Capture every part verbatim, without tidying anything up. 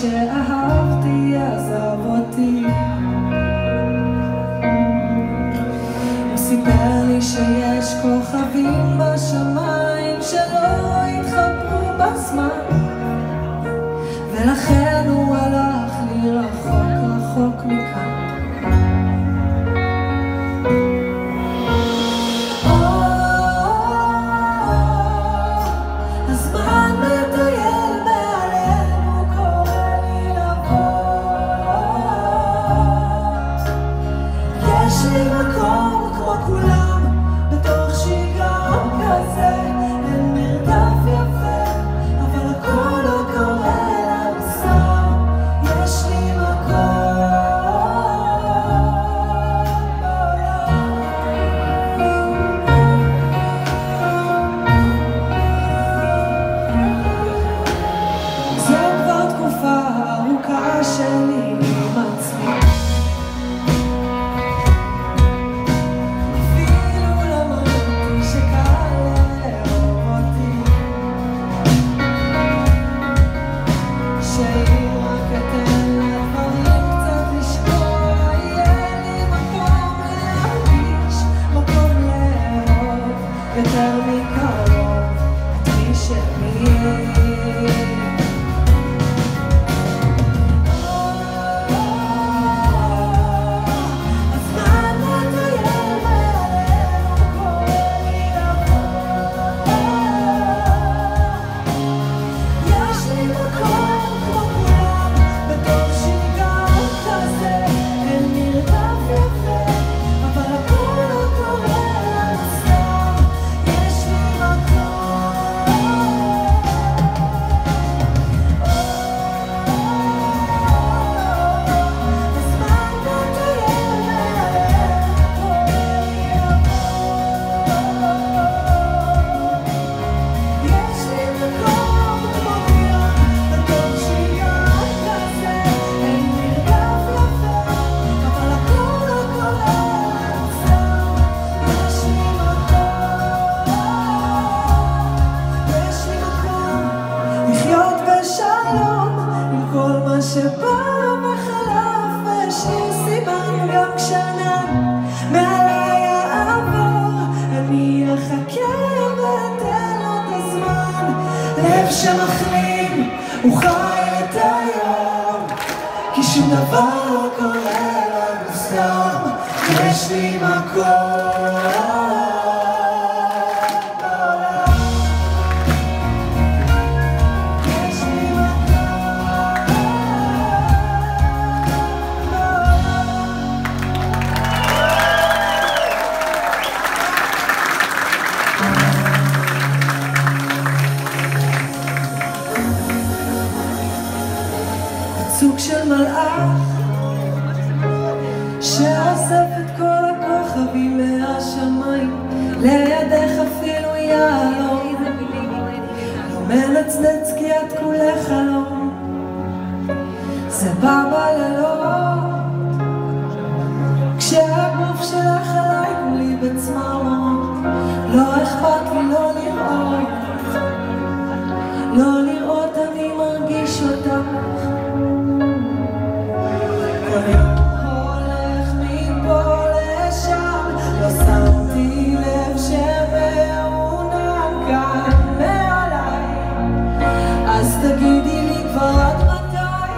שאהבתי עזב אותי. הוא סיפר לי שיש כוכבים בשמיים שלא התחברו בזמן, ולכן הוא הלך לי רחוק רחוק מכאן. שמחלים, הוא חי את היום, כי שום דבר לא קורה לנו סתם, יש לי מקום. סוג של מלאך שאסף את כל הכוכבים מהשמיים, לידך אפילו יעלום, לא מנצנץ כי את כולך חלום. זה בא בלילות כשהגוף שלך עליי כולי בצמרמורת, לא אכפת לי לא לראות, לא לראות אני מרגיש אותך. הולך מפה לשם, לא שמתי לב שמעונן כאן מעליי, אז תגידי לי כבר עד מתי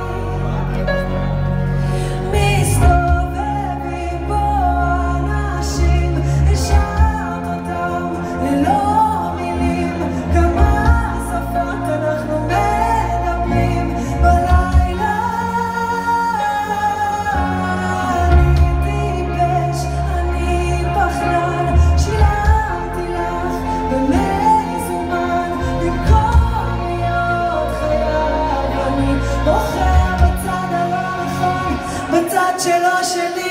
מסתובבים פה אנשים, השארת אותם ללא מילים, כמה שפות אנחנו מדברים בלילה. בצד שלו שלי